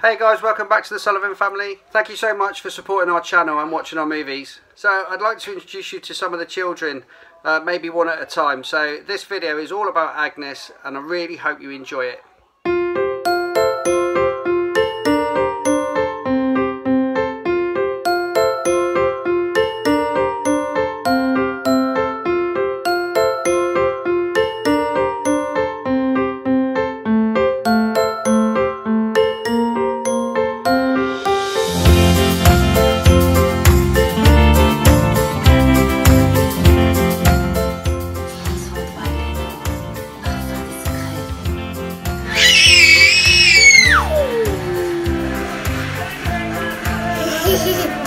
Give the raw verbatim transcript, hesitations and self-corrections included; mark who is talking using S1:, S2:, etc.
S1: Hey guys, welcome back to the Sullivan family. Thank you so much for supporting our channel and watching our movies. So I'd like to introduce you to some of the children, uh, maybe one at a time. So this video is all about Agnes and I really hope you enjoy it.
S2: Hehehe